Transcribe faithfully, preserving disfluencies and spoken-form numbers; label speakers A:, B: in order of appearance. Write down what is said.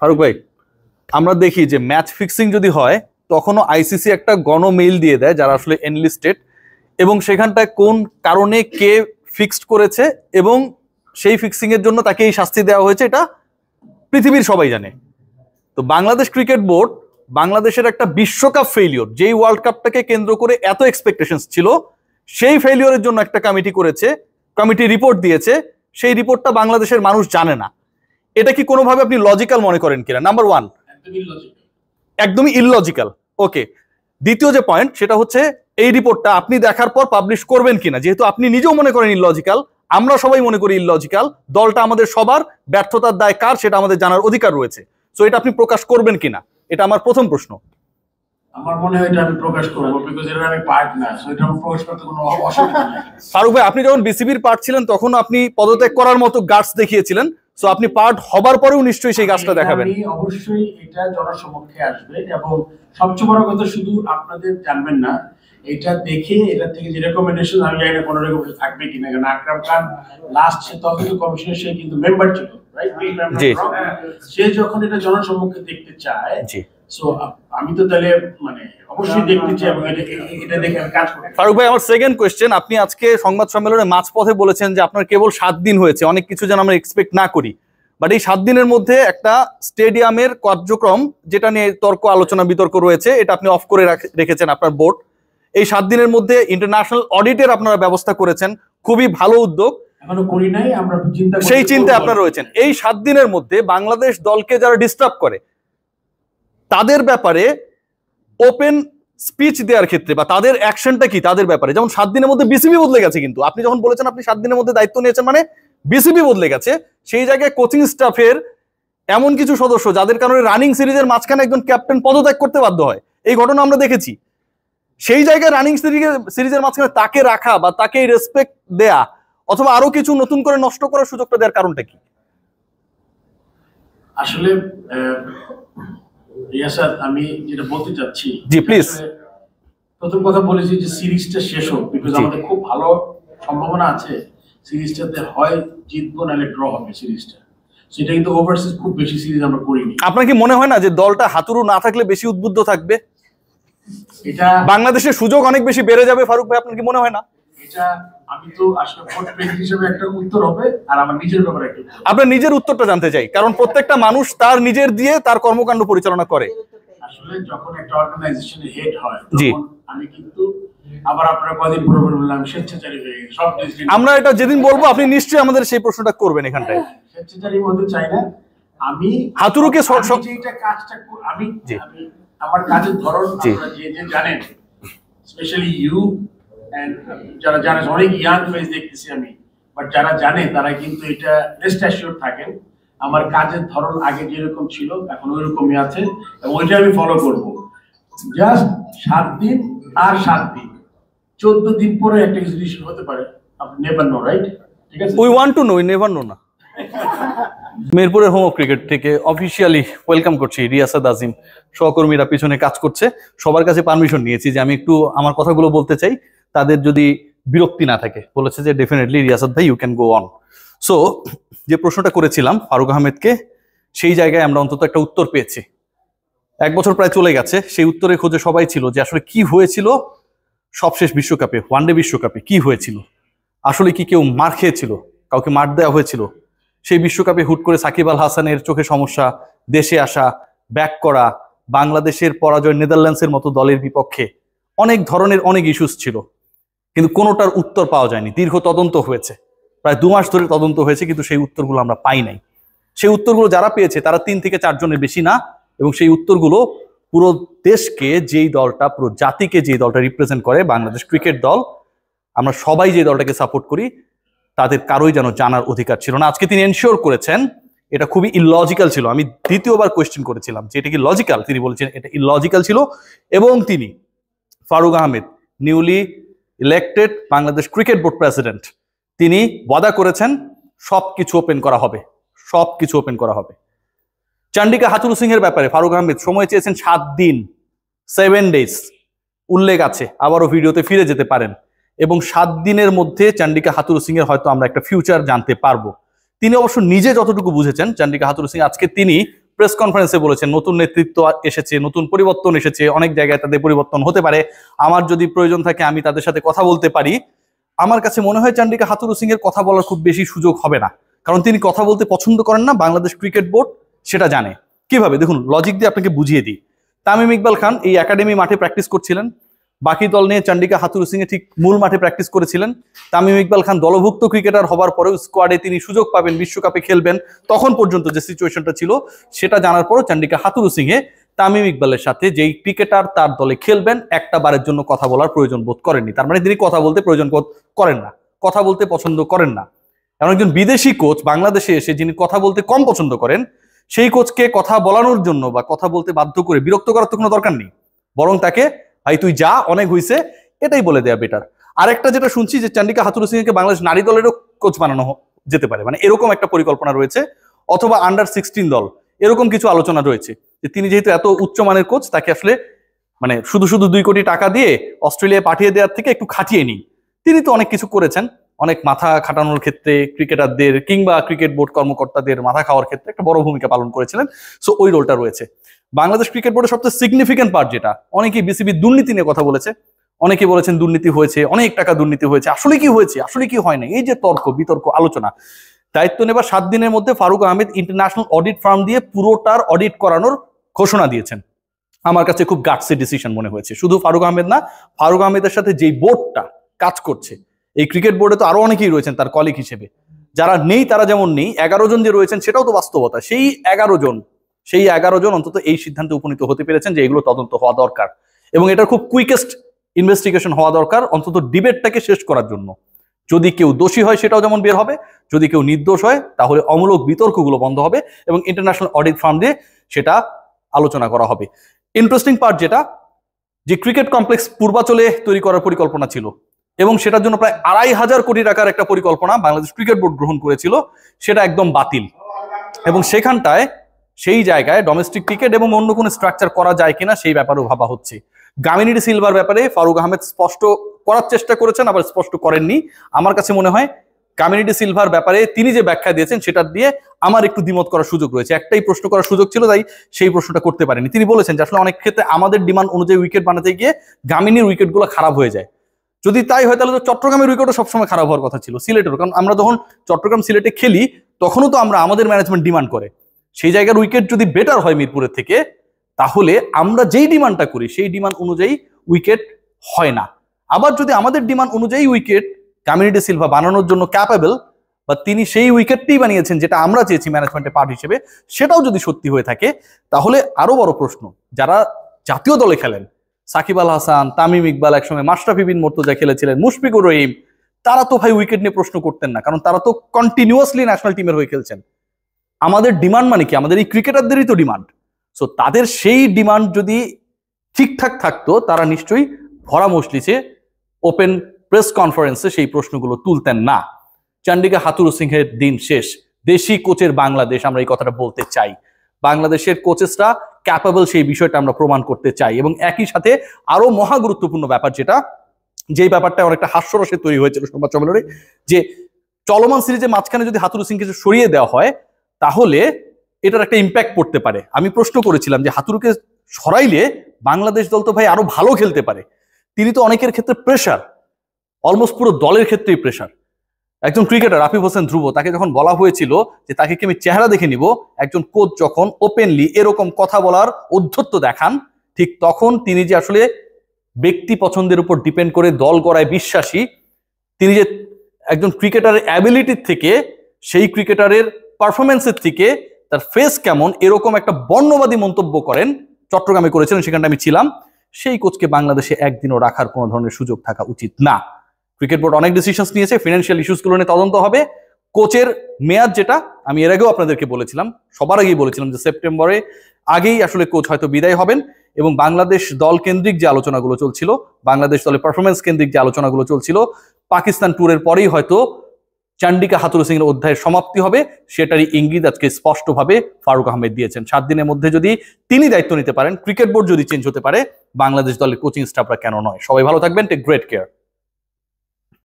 A: ফারুক ভাই, আমরা দেখি যে ম্যাচ ফিক্সিং যদি হয় তখনও আইসিসি একটা গণমেইল দিয়ে দেয় যারা আসলে এনলিস্টেড, এবং সেখানটায় কোন কারণে কে ফিক্সড করেছে এবং সেই ফিক্সিং এর জন্য তাকে এই শাস্তি দেওয়া হয়েছে, এটা পৃথিবীর সবাই জানে। তো বাংলাদেশ ক্রিকেট বোর্ড বাংলাদেশের একটা বিশ্বকাপ ফেইলিওর, যেই ওয়ার্ল্ড কাপটাকে কেন্দ্র করে এত এক্সপেকটেশনস ছিল, সেই ফেইলিওরের জন্য একটা কমিটি করেছে, কমিটি রিপোর্ট দিয়েছে, সেই রিপোর্টটা বাংলাদেশের মানুষ জানে না। এটা কি কোনোভাবে আপনি লজিক্যাল মনে করেন কিনা? নাম্বার ওয়ান, একদমই ইললজিক্যাল। ওকে, দ্বিতীয় যে পয়েন্ট সেটা হচ্ছে এই রিপোর্টটা আপনি দেখার পর পাবলিশ করবেন কিনা, যেহেতু আপনি নিজেও মনে করেন ইললজিক্যাল, আমরা সবাই মনে করি ইললজিক্যাল, দলটা আমাদের সবার, ব্যর্থতার দায় কার সেটা আমাদের জানার অধিকার রয়েছে। সো এটা আপনি প্রকাশ করবেন কিনা, এটা আমার প্রথম প্রশ্ন।
B: আমার মনে হয় এটা আমি প্রকাশ করব, বিকজ এর আমি পার্ট না, সো এটা আমি প্রকাশ করতে কোনো অসুবিধা নেই।
A: ফারুক ভাই, আপনি যখন বিসিবির পার্ট ছিলেন তখন আপনি পদত্যাগ করার মতো গাটস দেখিয়েছিলেন, সো আপনি পার্ট হবার পরেও নিশ্চয়ই সেই গাছটা দেখাবেন।
B: আমি অবশ্যই এটা জনসমক্ষে আসবে, এবং সবচেয়ে বড় কথা শুধু আপনাদের জানবেন না, এটা দেখে এটা থেকে যে রেকমেন্ডেশন, আমি জানি না কোনো রেকমেন্ডেশন থাকবে কিনা, কারণ আকরাম খান লাস্ট সে তদন্ত কমিশনের সে কিন্তু মেম্বার ছিল, রাইট? সে যখন এটা জনসমক্ষে দেখতে চায়, সো আমি তো তাহলে মানে অবশ্যই দেখতে চাই এবং এটা দেখে আমি কাজ করব।
A: ফারুক ভাই, আমার সেকেন্ড কোয়েশ্চেন, আপনি আজকে সংবাদ সম্মেলনে মাঝপথে বলেছেন যে আপনার কেবল সাত দিন হয়েছে, অনেক কিছু যেন আমরা এক্সপেক্ট না করি, বাট এই সাত দিনের মধ্যে একটা স্টেডিয়ামের কার্যক্রম যেটা নিয়ে তর্ক আলোচনা বিতর্ক রয়েছে, এটা আপনি অফ করে রেখেছেন আপনার বোর্ড। এই সাত দিনের মধ্যে ইন্টারন্যাশনাল অডিটের আপনারা ব্যবস্থা করেছেন, খুবই ভালো উদ্যোগ,
B: এখনো করি নাই, আমরা চিন্তা করছি,
A: সেই চিন্তায় আপনারা রয়েছেন। এই সাত দিনের মধ্যে বাংলাদেশ দলকে যারা ডিস্টার্ব করে তাদের ব্যাপারে ওপেন স্পিচ দেওয়ার ক্ষেত্রে বা তাদের অ্যাকশনটা কি তাদের ব্যাপারে, যেমন সাত দিনের মধ্যে বিসিবি বদলে গেছে, কিন্তু আপনি যখন বলেছেন আপনি সাত দিনের মধ্যে দায়িত্ব নিয়েছেন মানে বিসিবি বদলে গেছে, সেই জায়গায় কোচিং স্টাফের এমন কিছু সদস্য যাদের কারণে রানিং সিরিজের মাঝখানে একজন ক্যাপ্টেন পদত্যাগ করতে বাধ্য হয়, এই ঘটনা আমরা দেখেছি। সেই জায়গায় রানিং সিরিজের মাঝখানে তাকে রাখা বা তাকে রেসপেক্ট দেয়া অথবা আরো কিছু নতুন করে নষ্ট করার সুযোগটা দেওয়ার কারণটা কি?
B: আসলে রিয়াসাত, আমি যেটা বলতে চাচ্ছি,
A: জি প্লিজ।
B: প্রথম কথা বলেছি যে সিরিজটা শেষ হোক, বিকজ আমাদের খুব ভালো সম্ভাবনা আছে সিরিজটাতে হয় জিতবো নাহলে ড্র হবে সিরিজটা। সেটা কিন্তু ওভারসিজ খুব বেশি সিরিজ আমরা করিনি।
A: আপনার কি মনে হয় না যে দলটা হাতুড়ু না থাকলে বেশি উদ্বুদ্ধ থাকবে,
B: এটা
A: বাংলাদেশের সুযোগ অনেক বেশি বেড়ে যাবে? ফারুক ভাই, আপনার কি মনে হয় না?
B: এটা আমি তো আসলে ভোট প্রেসিডেন্ট হিসেবে একটা উত্তর হবে, আর আমার নিজের ব্যাপারে একটা।
A: আপনার নিজের উত্তরটা জানতে চাই, কারণ প্রত্যেকটা মানুষ তার নিজের দিয়ে তার কর্মকাণ্ড পরিচালনা করে।
B: আসলে যখন একটা অর্গানাইজেশনের হেড হয় তখন আমি কিন্তু আবার আপনারা কদিন পরে বললাম স্বেচ্ছাচারী হয়ে গেছে সব ডিসিশন।
A: আমরা এটা যেদিন বলবো আপনি নিশ্চয়ই আমাদের সেই প্রশ্নটা করবেন এখানটায়।
B: স্বেচ্ছাচারী হতে চাই না আমি,
A: হাতুড়ুকে
B: যেটা কাজটা আমি আমার কাজের ধরন আপনারা যে যে জানেন, স্পেশালি ইউ এন্ড যারা জানেন, অনেক ইয়াং ফেস দেখতেছি আমি, বাট যারা জানে তারা কিন্তু এটা রেস্ট অ্যাসিওর থাকেন আমার কাজের ধরন আগে যেরকম ছিল এখন ওই রকমই আছে, এবং ওইটা আমি ফলো করব। জাস্ট সাত দিন আর সাত দিন, চোদ্দ দিন পরে একটা ইনস্টিটিউশন হতে পারে, আপনি নেভার নো, রাইট? ঠিক আছে,
A: we want to know, we never know না। মিরপুরের হোম অফ ক্রিকেট থেকে অফিসিয়ালি ওয়েলকাম করছি রিয়াসাত আজিম, সহকর্মীরা পিছনে কাজ করছে, সবার কাছে পারমিশন নিয়েছি যে আমি একটু আমার কথাগুলো বলতে চাই, তাদের যদি বিরক্তি না থাকে। বলেছে যে ডেফিনেটলি রিয়াসাত ভাই you can go on. So যে প্রশ্নটা করেছিলাম ফারুক আহমেদকে, সেই জায়গায় আমরা অন্তত একটা উত্তর পেয়েছি। এক বছর প্রায় চলে গেছে, সেই উত্তরের খোঁজে সবাই ছিল যে আসলে কি হয়েছিল সবশেষ বিশ্বকাপে, ওয়ানডে বিশ্বকাপে কি হয়েছিল, আসলে কি কেউ মার খেয়েছিল, কাউকে মার দেওয়া হয়েছিল? সেই বিশ্বকাপে হুট করে সাকিব আল হাসানের চোখে সমস্যা, দেশে আসা, ব্যাক করা, বাংলাদেশের পরাজয় নেদারল্যান্ডসের মতো দলের বিপক্ষে, অনেক ধরনের অনেক ইস্যুস ছিল, কিন্তু কোনোটার উত্তর পাওয়া যায়নি। দীর্ঘ তদন্ত হয়েছে, প্রায় দু মাস ধরে তদন্ত হয়েছে, কিন্তু সেই উত্তরগুলো আমরা পাই নাই। সেই উত্তরগুলো যারা পেয়েছে তারা তিন থেকে চারজনের বেশি না, এবং সেই উত্তরগুলো পুরো দেশকে, যেই দলটা পুরো জাতিকে যেই দলটা রিপ্রেজেন্ট করে, বাংলাদেশ ক্রিকেট দল, আমরা সবাই যে দলটাকে সাপোর্ট করি, তাদের কারোই যেন জানার অধিকার ছিল না। আজকে তিনি এনশিওর করেছেন এটা খুবই ইললজিক্যাল ছিল। আমি দ্বিতীয়বার কোয়েশ্চেন করেছিলাম যে এটা কি লজিক্যাল, তিনি বলেছেন এটা ইললজিক্যাল ছিল, এবং তিনি Faruque Ahmed, newly elected Bangladesh cricket board president, তিনি ওয়াদা করেছেন সবকিছু ওপেন করা হবে, সবকিছু ওপেন করা হবে। চান্ডিকা হাতুরু সিং এর ব্যাপারে ফারুক আহমেদ সময় চেয়েছেন সাত দিন, সেভেন ডেজ, উল্লেখ আছে, আবারও ভিডিওতে ফিরে যেতে পারেন, এবং সাত দিনের মধ্যে চান্ডিকা হাতুরু সিং এর হয়তো আমরা একটা ফিউচার জানতে পারবো। তিনি অবশ্য নিজে যতটুকু বুঝেছেন চান্ডিকা হাতুরু সিং, আজকে তিনি প্রেস কনফারেন্সে বলেছেন নতুন নেতৃত্ব এসেছে, নতুন পরিবর্তন এসেছে, অনেক জায়গায় তাদের পরিবর্তন হতে পারে, আমার যদি প্রয়োজন থাকে আমি তাদের সাথে কথা বলতে পারি। আমার কাছে মনে হয় চান্ডিকা হাথুরু সিং এর কথা বলার খুব বেশি সুযোগ হবে না, কারণ তিনি কথা বলতে পছন্দ করেন না, বাংলাদেশ ক্রিকেট বোর্ড সেটা জানে। কিভাবে দেখুন, লজিক দিয়ে আপনাকে বুঝিয়ে দিই। তামিম ইকবাল খান এই একাডেমি মাঠে প্র্যাকটিস করছিলেন, বাকি দল নিয়ে চান্ডিকা হাথুরু সিং এ ঠিক মূল মাঠে প্র্যাকটিস করেছিলেন। তামিম ইকবাল খান দলভুক্ত ক্রিকেটার হবার পরেও স্কোয়াডে তিনি সুযোগ পাবেন, বিশ্বকাপে খেলবেন, তখন পর্যন্ত যে সিচুয়েশনটা ছিল সেটা জানার পরও চান্ডিকা হাথুরু সিং এ তামিম ইকবালের সাথে যেই ক্রিকেটার তার দলে খেলবেন একটা বারের জন্য কথা বলার প্রয়োজন বোধ করেননি। তার মানে তিনি কথা বলতে প্রয়োজন বোধ করেন না, কথা বলতে পছন্দ করেন না। এমন একজন বিদেশি কোচ বাংলাদেশে এসে যিনি কথা বলতে কম পছন্দ করেন, সেই কোচকে কথা বলানোর জন্য বা কথা বলতে বাধ্য করে বিরক্ত করার তো কোনো দরকার নেই, বরং তাকে ভাই তুই যা, অনেক হইছে, এটাই বলে দেয়া বেটার। আরেকটা যেটা শুনছি যে চান্ডিকা হাথুরু সিং কে বাংলাদেশ নারী দলেরও কোচ বানানো যেতে পারে, মানে এরকম একটা পরিকল্পনা রয়েছে, অথবা আন্ডার সিক্সটিন দল, এরকম কিছু আলোচনা রয়েছে যে তিনি যেহেতু এত উচ্চমানের কোচ, তাকে আসলে মানে শুধু শুধু দুই কোটি টাকা দিয়ে অস্ট্রেলিয়ায় পাঠিয়ে দেওয়ার থেকে একটু খাটিয়ে নিই। তিনি তো অনেক কিছু করেছেন, অনেক মাথা খাটানোর ক্ষেত্রে ক্রিকেটারদের কিংবা ক্রিকেট বোর্ড কর্মকর্তাদের মাথা খাওয়ার ক্ষেত্রে একটা বড় ভূমিকা পালন করেছিলেন। সো ওই রোলটা রয়েছে। বাংলাদেশ ক্রিকেট বোর্ডের সবচেয়ে সিগনিফিকেন্ট পার্ট যেটা, অনেকেই বিসিবির দুর্নীতি নিয়ে কথা বলেছে, অনেকে বলেছেন দুর্নীতি হয়েছে, অনেক টাকা দুর্নীতি হয়েছে, আসলে কি হয়েছে, আসলে কি হয় না, এই যে তর্ক বিতর্ক আলোচনা। দায়িত্ব নেবার সাত দিনের মধ্যে Faruque Ahmed international audit firm দিয়ে পুরোটার অডিট করানোর ঘোষণা দিয়েছেন। আমার কাছে খুব গাটসি ডিসিশন মনে হয়েছে। শুধু ফারুক আহমেদ না, ফারুক আহমেদের সাথে যেই বোর্ডটা কাজ করছে, এই ক্রিকেট বোর্ডে তো আরো অনেকেই রয়েছেন তার কলিগ হিসেবে, যারা নেই তারা যেমন নেই, এগারো জন যে রয়েছেন সেটাও তো বাস্তবতা। সেই এগারো জন সেই এগারো জন অন্তত এই সিদ্ধান্তে উপনীত হতে পেরেছেন যে এগুলো তদন্ত হওয়া দরকার, এবং এটার খুব কুইকেস্ট ইনভেস্টিগেশন হওয়া দরকার, অন্তত ডিবেটটাকে শেষ করার জন্য। যদি কেউ দোষী হয় সেটাও যেমন বের হবে, যদি কেউ নির্দোষ হয় তাহলে অমূলক বিতর্কগুলো বন্ধ হবে এবং ইন্টারন্যাশনাল অডিট ফার্ম দিয়ে সেটা আলোচনা করা হবে। ইন্টারেস্টিং পার্ট যেটা, যে ক্রিকেট কমপ্লেক্স পূর্বাচলে তৈরি করার পরিকল্পনা ছিল এবং সেটার জন্য প্রায় আড়াই হাজার কোটি টাকার একটা পরিকল্পনা বাংলাদেশ ক্রিকেট বোর্ড গ্রহণ করেছিল, সেটা একদম বাতিল। এবং সেখানটায় সেই জায়গায় ডোমেস্টিক ক্রিকেট এবং অন্য কোনো স্ট্রাকচার করা যায় কিনা সেই ব্যাপারেও ভাবা হচ্ছে। গামিনী সিলভার ব্যাপারে ফারুক আহমেদ স্পষ্ট করার চেষ্টা করেছেন, আবার স্পষ্ট করেননি। আমার কাছে মনে হয় গামিনী সিলভার ব্যাপারে তিনি যে ব্যাখ্যা দিয়েছেন সেটা দিয়ে আমার একটু দ্বিমত করার সুযোগ রয়েছে। একটাই প্রশ্ন করার সুযোগ ছিল, তাই সেই প্রশ্নটা করতে পারেনি। তিনি বলেছেন যে আসলে অনেক ক্ষেত্রে আমাদের ডিমান্ড অনুযায়ী উইকেট বানাতে গিয়ে গামিনীর উইকেটগুলো খারাপ হয়ে যায়। যদি তাই হয় তাহলে তো চট্টগ্রামের উইকেটও সবসময় খারাপ হওয়ার কথা ছিল, সিলেটেরও। কারণ আমরা যখন চট্টগ্রাম সিলেটে খেলি তখনও তো আমরা আমাদের ম্যানেজমেন্ট ডিমান্ড করে সেই জায়গার উইকেট যদি বেটার হয় মিরপুরের থেকে, তাহলে আমরা যেই ডিমান্ডটা করি সেই ডিমান্ড অনুযায়ী উইকেট হয় না। আবার যদি আমাদের ডিমান্ড অনুযায়ী উইকেট গামিনী সিলভা বানানোর জন্য ক্যাপেবল, বা তিনি সেই উইকেটটাই বানিয়েছেন যেটা আমরা চেয়েছি ম্যানেজমেন্টের পার্ট হিসেবে, সেটাও যদি সত্যি হয়ে থাকে, তাহলে আরো বড় প্রশ্ন, যারা জাতীয় দলে খেলেন, সাকিব আল হাসান, তামিম ইকবাল, একসময় মাশরাফি বিন মুর্তজা খেলেছিলেন, মুশফিকুর রহিম, তারা তো ভাই উইকেট নিয়ে প্রশ্ন করতেন না, কারণ তারা তো কন্টিনিউয়াসলি ন্যাশনাল টিমের হয়ে খেলছেন। আমাদের ডিমান্ড মানে কি, আমাদের এই ক্রিকেটারদেরই তো ডিমান্ড। সো তাদের সেই ডিমান্ড যদি ঠিকঠাক থাকতো, তারা নিশ্চয়ই ভরা মজলিসে ওপেন প্রেস কনফারেন্সে সেই প্রশ্নগুলো তুলতেন না। চান্ডিকা হাথুরু সিংহের দিন শেষ। দেশি কোচের বাংলাদেশ, আমরা এই কথাটা বলতে চাই। বাংলাদেশের কোচেসরা ক্যাপেবল, সেই বিষয়টা আমরা প্রমাণ করতে চাই। এবং একই সাথে আরো মহা গুরুত্বপূর্ণ ব্যাপার যেটা, যেই ব্যাপারটা অনেকটা হাস্যরসে তৈরি হয়েছিল সংবাদ সম্মেলনে, যে চলমান সিরিজের মাঝখানে যদি হাথুরু সিংকে সরিয়ে দেওয়া হয় তাহলে এটার একটা ইম্প্যাক্ট পড়তে পারে। আমি প্রশ্ন করেছিলাম যে হাথুরুকে সরাইলে বাংলাদেশ দল তো ভাই আরো ভালো খেলতে পারে। তিনি তো অনেকের ক্ষেত্রে প্রেশার, অলমোস্ট পুরো দলের ক্ষেত্রেই প্রেশার। একজন ক্রিকেটার আফিফ হোসেন ধ্রুব, তাকে যখন বলা হয়েছিল যে তাকে কি আমি চেহারা দেখে নিব, একজন কোচ যখন ওপেনলি এরকম কথা বলার ঔদ্ধত্য দেখান, ঠিক তখন তিনি যে আসলে ব্যক্তি পছন্দের উপর ডিপেন্ড করে দল গড়ায় বিশ্বাসী, তিনি যে একজন ক্রিকেটারের অ্যাবিলিটির থেকে, সেই ক্রিকেটারের পারফরমেন্সের থেকে তার ফেস কেমন, এরকম একটা বর্ণবাদী মন্তব্য করেন, চট্টগ্রামে করেছিলেন, সেখানটা আমি ছিলাম। সেই কোচকে বাংলাদেশে একদিনও রাখার কোনো ধরনের সুযোগ থাকা উচিত না। ক্রিকেট বোর্ড অনেক ডিসিশনস নিয়েছে, ফিনান্সিয়াল ইস্যুসগুলো নিয়ে তদন্ত হবে। কোচের মেয়াদ, যেটা আমি এর আগেও আপনাদেরকে বলেছিলাম, সবার আগেই বলেছিলাম যে সেপ্টেম্বরে আগেই আসলে কোচ হয়তো বিদায় হবেন, এবং বাংলাদেশ দল কেন্দ্রিক যে আলোচনাগুলো চলছিল, বাংলাদেশ দলের পারফরমেন্স কেন্দ্রিক যে আলোচনাগুলো চলছিল, পাকিস্তান ট্যুরের পরেই হয়তো চান্ডিকা হাথুরু সিং এর অধ্যায়ের সমাপ্তি হবে, সেটারই ইঙ্গিত আজকে স্পষ্টভাবে ফারুক আহমেদ দিয়েছেন। সাত দিনের মধ্যে যদি তিনি দায়িত্ব নিতে পারেন, ক্রিকেট বোর্ড যদি চেঞ্জ হতে পারে, বাংলাদেশ দলের কোচিং স্টাফরা কেন নয়। সবাই ভালো থাকবেন, টেক গ্রেট কেয়ার।